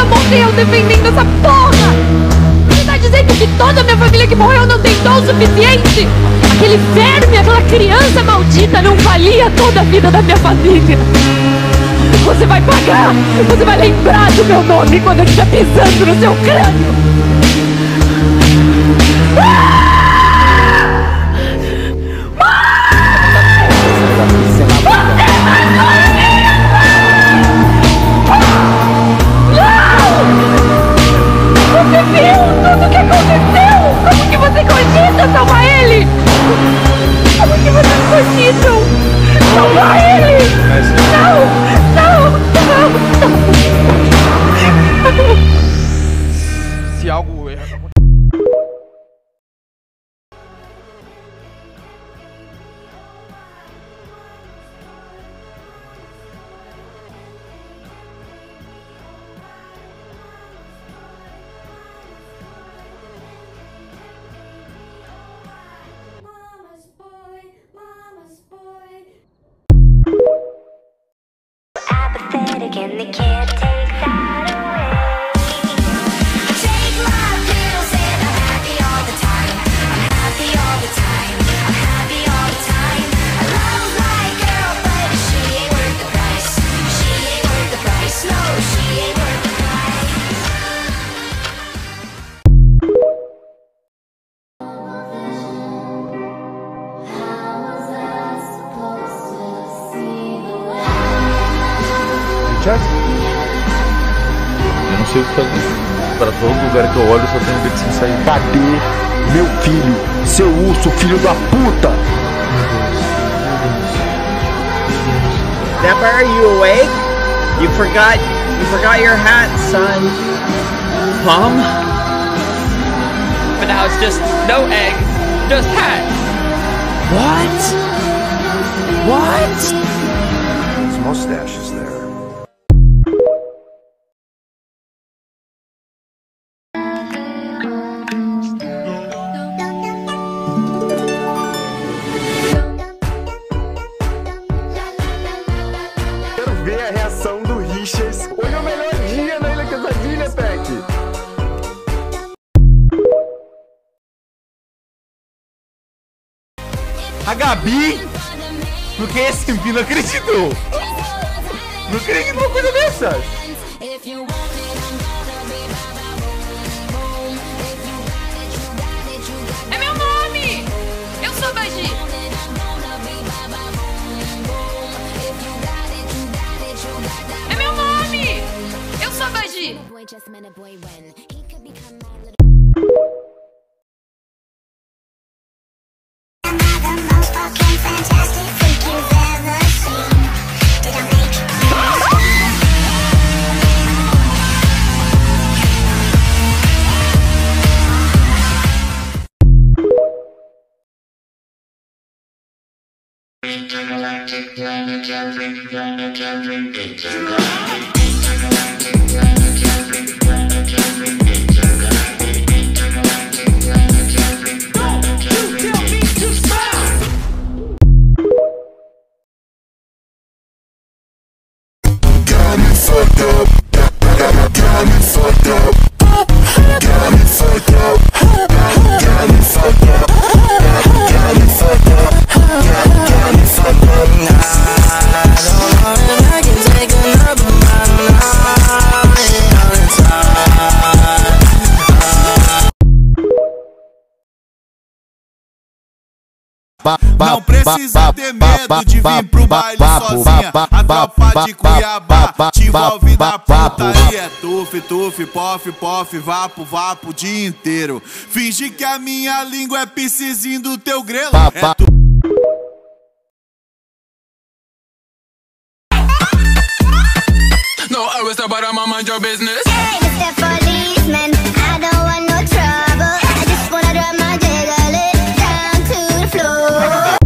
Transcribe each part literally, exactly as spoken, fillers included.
morreu defendendo essa porra! Você tá dizendo que toda a minha família que morreu não tem dom suficiente? Aquele verme, aquela criança maldita não valia toda a vida da minha família! Você vai pagar! Você vai lembrar do meu nome quando eu estiver pisando no seu crânio! Ah! Você viu tudo o que aconteceu? Como que você cogita salvar ele? Como que vocês cogitam salvar ele? Não, não, não, não. Se algo erra... And they can't take that away. Take my pills and I'm happy all the time. I'm happy all the time. I'm happy all the time. I love my girl, but she ain't worth the price. She ain't worth the price. No, she ain't worth the price. How was I supposed to see the way? Eu não sei o que fazer. Para todo lugar que eu olho só tem um beat sem sair. Cadê meu filho? Seu urso, filho da puta! Dapper, are you awake? You forgot you forgot your hat, son. Mom? But now it's just no egg, just hat. What? What? His mustache is there. Ver a reação do Richards. Hoje é o melhor dia na Ilha Quesadilha, Peck. A Gabi? Porque esse M P não acreditou. Não acredito numa coisa dessas. É meu nome! Eu sou Bagi! É meu nome! Eu sou Bagi! Não precisa ter medo de vir pro baile sozinha. A tropa de Cuiabá te envolve na putaria. É tuf, tuf, pof, pof, vapo, vapo o dia inteiro. Finge que a minha língua é piscizinho do teu grelo. É tu... No, I was about to mind your business. Hey, Mister Policeman, I don't want no trouble. I just wanna drive my jiggle down to the floor.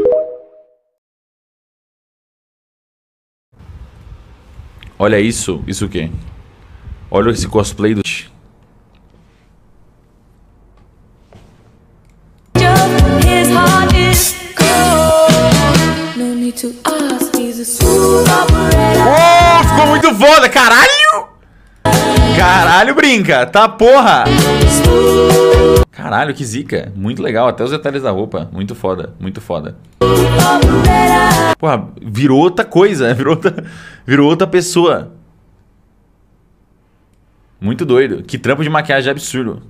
Olha isso, isso o quê? Olha esse cosplay do... Oh, ficou muito foda, caralho! Caralho, brinca. Tá, porra. Caralho, que zica. Muito legal. Até os detalhes da roupa. Muito foda. Muito foda. Porra, virou outra coisa. Virou outra, virou outra pessoa. Muito doido. Que trampo de maquiagem absurdo.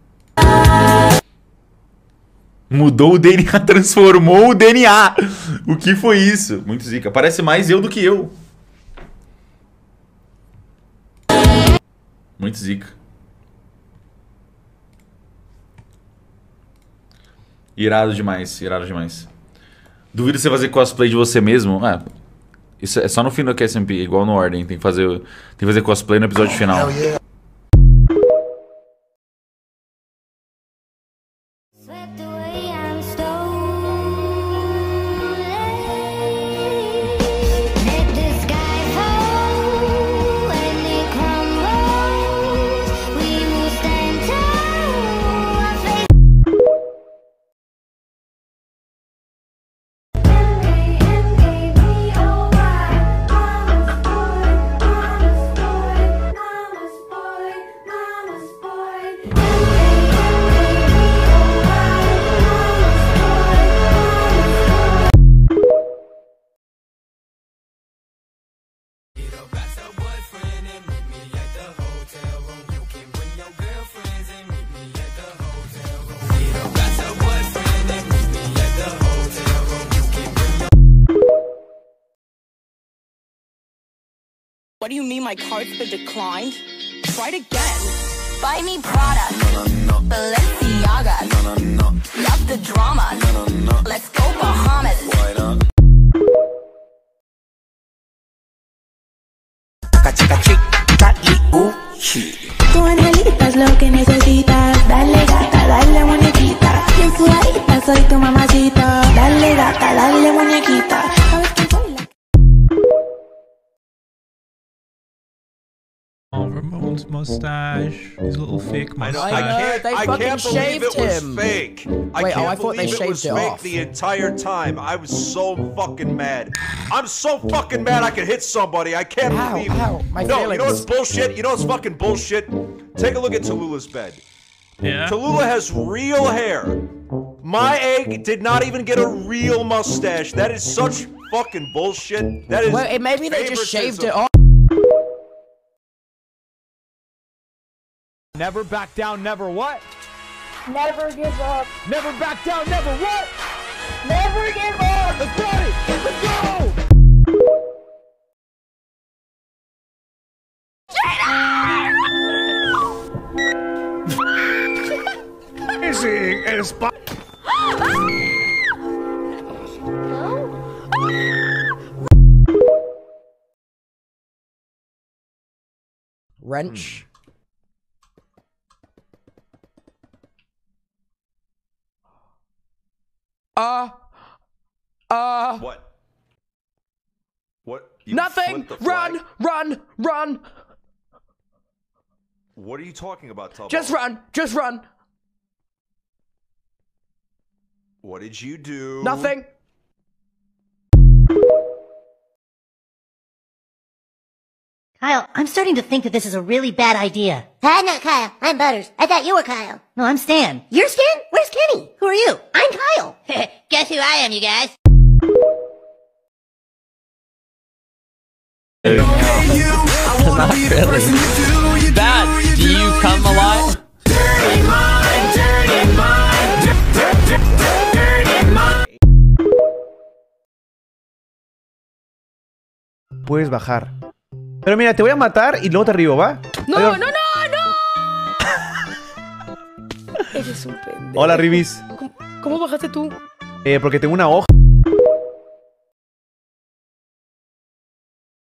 Mudou o D N A, transformou o D N A. O que foi isso? Muito zica. Parece mais eu do que eu. Muito zica. Irado demais, irado demais. Duvido você fazer cosplay de você mesmo. Ah, isso é só no fim do Q S M P, igual no Ordem. Tem que fazer, tem que fazer cosplay no episódio final. Swept away and stolen. Let the sky fall when it crumbles. We will stand tall and face. What do you mean my card's been declined? Try it again. Buy me Prada, Balenciaga, love the drama, let's go Bahamas. Tu angelita es lo que necesitas. Dale gata, dale muñequita. Bien sudadita, soy tu mamacita. Dale gata, dale muñequita. ¿Sabes quién soy? Oh, Ramon's mustache, his little fake I, know, mustache. I can't, they I fucking can't believe shaved it was him. fake. I Wait, can't oh, I thought they believe it was shaved it fake off. the entire time. I was so fucking mad. I'm so fucking mad I could hit somebody. I can't How? believe How? it. My no, you know what's feelings. bullshit? You know what's fucking bullshit? Take a look at Tallulah's bed. Yeah. Tallulah has real hair. My egg did not even get a real mustache. That is such fucking bullshit. That is Well, it, maybe they just shaved it favoritism. off. Never back down, never what? Never give up. Never back down, never what? Never give up. Let's got it! Let's go! Missing el spot. Wrench. Uh. Uh. What? What? You Nothing! flipped the flag? Run! Run! Run! What are you talking about, Tubbo? Just run! Just run! What did you do? Nothing! Kyle, I'm starting to think that this is a really bad idea. I'm not Kyle. I'm Butters. I thought you were Kyle. No, I'm Stan. You're Stan? Where's Kenny? Who are you? I'm Kyle. Guess who I am, you guys? Not really. Bad. Do you come a lot? Puedes bajar. Pero mira, te voy a matar y luego te arribo, ¿va? No, Adiós. no, no, no. Eres un pendejo. Hola, Ribis. ¿Cómo, cómo bajaste tú? Eh, porque tengo una hoja.